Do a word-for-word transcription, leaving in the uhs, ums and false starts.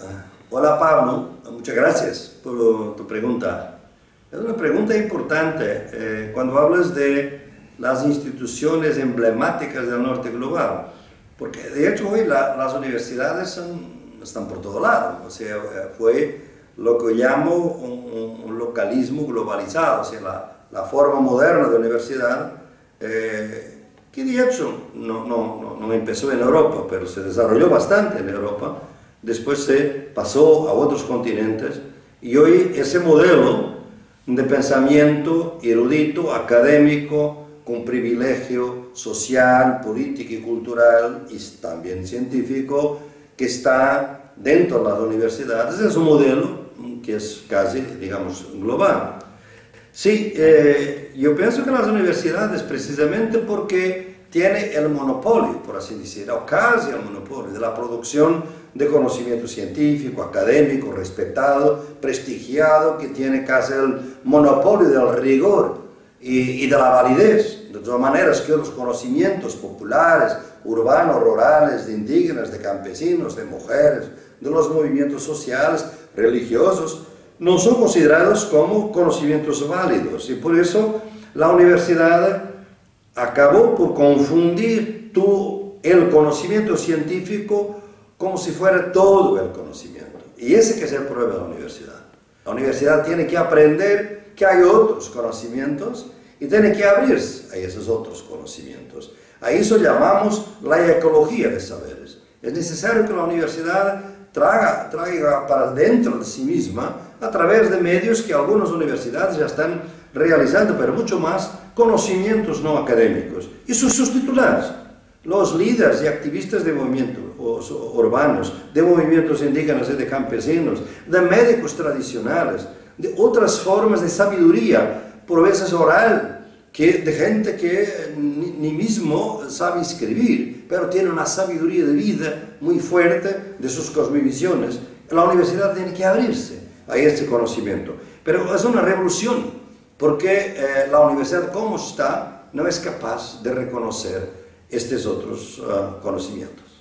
Hola Pablo, muchas gracias por tu pregunta. Es una pregunta importante eh, cuando hablas de las instituciones emblemáticas del norte global, porque de hecho hoy la, las universidades son, están por todo lado, o sea, fue lo que llamo un, un localismo globalizado, o sea, la, la forma moderna de universidad, eh, que de hecho no, no, no empezó en Europa, pero se desarrolló bastante en Europa, después se pasó a otros continentes, y hoy ese modelo de pensamiento erudito, académico, con privilegio social, político y cultural, y también científico, que está dentro de las universidades, es un modelo que es casi, digamos, global. Sí, eh, yo pienso que las universidades, precisamente porque tiene el monopolio, por así decir, o casi el monopolio de la producción de conocimiento científico, académico, respetado, prestigiado, que tiene casi el monopolio del rigor y, y de la validez, de todas maneras que otros conocimientos populares, urbanos, rurales, de indígenas, de campesinos, de mujeres, de los movimientos sociales, religiosos, no son considerados como conocimientos válidos, y por eso la universidad acabó por confundir tú, el conocimiento científico como si fuera todo el conocimiento. Y ese que es el problema de la universidad. La universidad tiene que aprender que hay otros conocimientos y tiene que abrirse a esos otros conocimientos. A eso llamamos la ecología de saberes. Es necesario que la universidad traiga, traiga para dentro de sí misma, a través de medios que algunas universidades ya están realizando, pero mucho más, conocimientos no académicos. Y sus titulares, los líderes y activistas de movimientos urbanos, de movimientos indígenas y de campesinos, de médicos tradicionales, de otras formas de sabiduría, por veces oral, que, de gente que ni, ni mismo sabe escribir, pero tiene una sabiduría de vida muy fuerte de sus cosmovisiones. La universidad tiene que abrirse a este conocimiento, pero es una revolución, porque eh, la universidad como está no es capaz de reconocer estos otros uh, conocimientos.